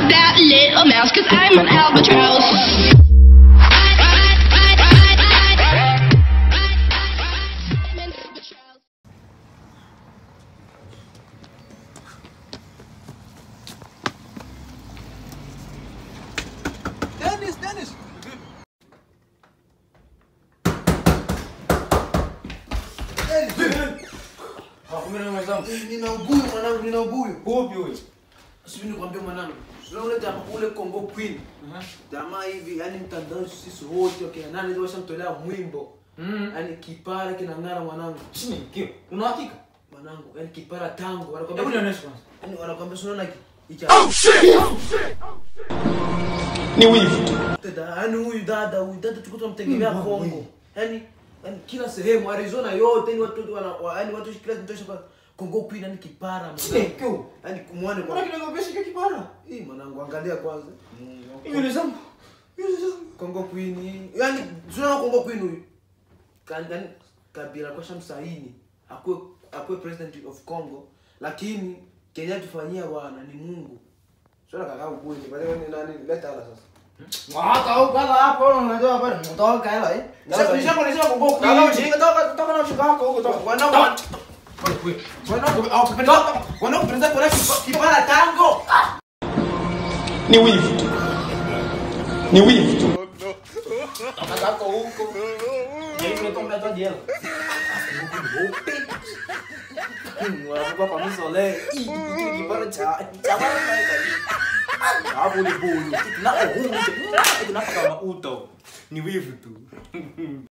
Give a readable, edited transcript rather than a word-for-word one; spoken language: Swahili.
that little mouse, 'cause I'm an albatross. Dennis! Kumena mwenzangu. Nina ubuyu mwanangu, nina ubuyu. Upi huyo? Sisi nikwambia mwanangu. Unaona jamaa ule Congo Queen. Jamaa hivi, yani mtandao sisi wote okay, nani ndio washamtolea mwimbo. Yani kipara kinang'ara mwanangu. Chini, kio. Una hakika? Mwanangu, yani kipara tango. Wanakwambia Hebu nionyeshe kwanza. yani wanakwambia unaona hiki. Oh shit! Ni wivu. Yani huyu dada tuko tunamtegemea Kongo. Yani kila sehemu Arizona yote ni watu yani watu kila mtosha kwa Congo Queen yani kipara mwanangu. Yani kumuone kwa. Mbona kinagopesha kipara? Mwanangu angalia kwanza. Yule zangu. Congo Queen. Yani tunaona Congo Queen huyu. Kan Kabila kwa shamsaini. Akwe president of Congo, lakini Kenya tufanyia bwana ni Mungu. Sio kaka ukweli. Bali nani leta ala sasa. Mwaka huko hapo unajua hapa mtoka hela eh. Nishakuonesha Congo Queen. Kama ujinga toka na mshika wako huko toka. Wanapenda kwa kipara tango. Ni wivu. Ni wivu tu. Toka huko. Yeye ni tomba toda dela. Wanakuwa kwa misole. Kipara cha bana mai. Hapo ni bulu. Tunapaka mauto. Ni wivu tu.